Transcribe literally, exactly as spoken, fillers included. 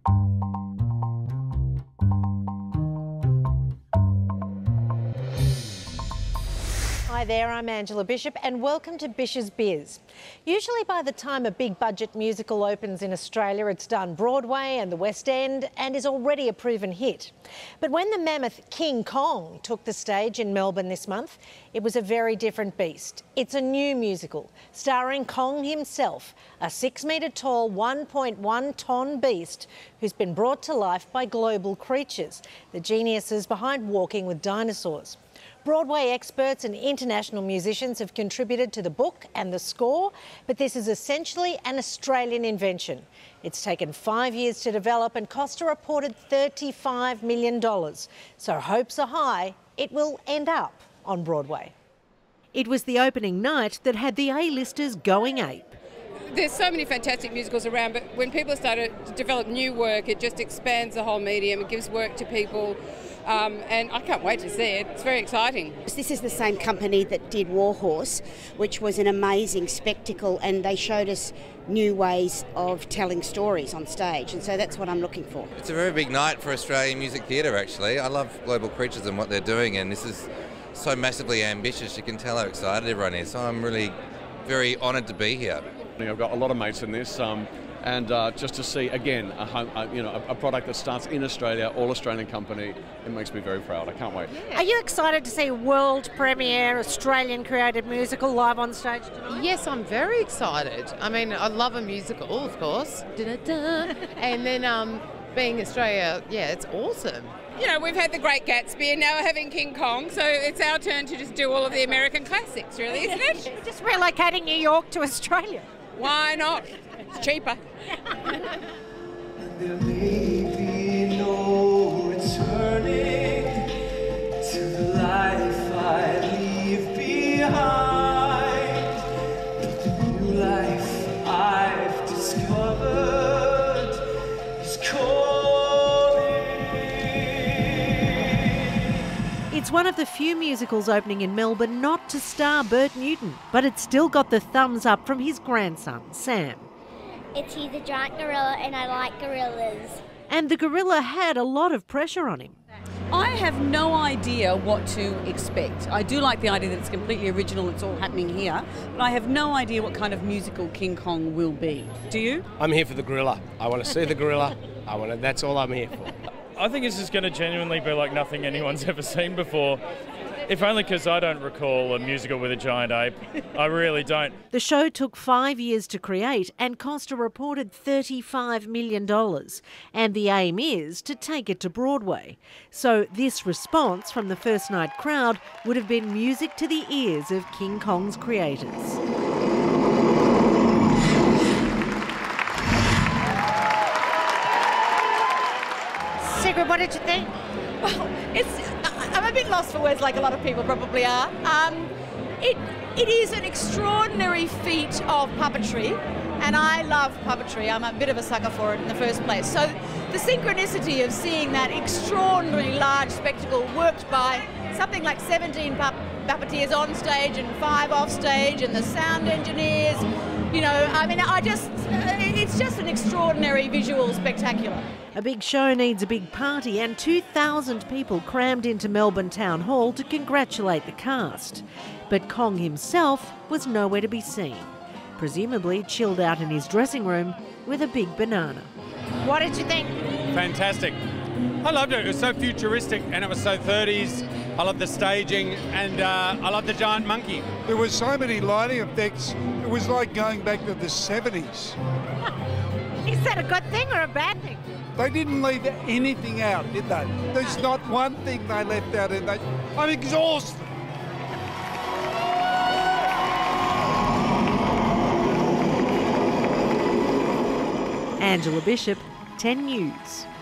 Hi there, I'm Angela Bishop and welcome to Bish's Biz. Usually by the time a big budget musical opens in Australia, it's done Broadway and the West End and is already a proven hit. But when the mammoth King Kong took the stage in Melbourne this month, it was a very different beast. It's a new musical starring Kong himself, a six metre tall, one point one tonne beast who's been brought to life by global creatures, the geniuses behind Walking with Dinosaurs. Broadway experts and international musicians have contributed to the book and the score, but this is essentially an Australian invention. It's taken five years to develop and cost a reported thirty-five million dollars. So hopes are high it will end up on Broadway. It was the opening night that had the A-Listers going ape. There's so many fantastic musicals around, but when people start to develop new work, it just expands the whole medium. It gives work to people. Um, and I can't wait to see it. It's very exciting. This is the same company that did Warhorse, which was an amazing spectacle, and they showed us new ways of telling stories on stage, and so that's what I'm looking for. It's a very big night for Australian music theatre, actually. I love Global Creatures and what they're doing, and this is so massively ambitious. You can tell how excited everyone is, so I'm really very honoured to be here. I've got a lot of mates in this. Um, And uh, just to see again, a, home, a, you know, a, a product that starts in Australia, all Australian company, it makes me very proud. I can't wait. Are you excited to see world premiere Australian created musical live on stage tonight? Yes, I'm very excited. I mean, I love a musical, of course. Da-da-da. And then um, being Australia, yeah, it's awesome. You know, we've had The Great Gatsby and now we're having King Kong, so it's our turn to just do all of the American classics, really, isn't it? Just relocating New York to Australia. Why not? It's cheaper. There may be no returning to the life I leave behind, but the new life I've discovered is calling. It's one of the few musicals opening in Melbourne not to star Bert Newton, but it's still got the thumbs up from his grandson, Sam. It's he's a giant gorilla and I like gorillas. And the gorilla had a lot of pressure on him. I have no idea what to expect. I do like the idea that it's completely original, it's all happening here, but I have no idea what kind of musical King Kong will be. Do you? I'm here for the gorilla. I want to see the gorilla. I want to, that's all I'm here for. I think this is going to genuinely be like nothing anyone's ever seen before. If only because I don't recall a musical with a giant ape. I really don't. The show took five years to create and cost a reported thirty-five million dollars. And the aim is to take it to Broadway. So this response from the first night crowd would have been music to the ears of King Kong's creators. Sigrid, what did you think? Well, it's, I'm a bit lost for words, like a lot of people probably are. Um, it, it is an extraordinary feat of puppetry, and I love puppetry. I'm a bit of a sucker for it in the first place. So the synchronicity of seeing that extraordinary large spectacle worked by something like seventeen pup puppeteers on stage and five off stage, and the sound engineers, you know, I mean, I just, it's just an extraordinary visual spectacular. A big show needs a big party, and two thousand people crammed into Melbourne Town Hall to congratulate the cast. But Kong himself was nowhere to be seen, presumably chilled out in his dressing room with a big banana. What did you think? Fantastic. I loved it. It was so futuristic and it was so thirties. I love the staging and uh, I love the giant monkey. There were so many lighting effects. It was like going back to the seventies. Is that a good thing or a bad thing? They didn't leave anything out, did they? There's not one thing they left out, and they, I'm exhausted. Angela Bishop, ten News.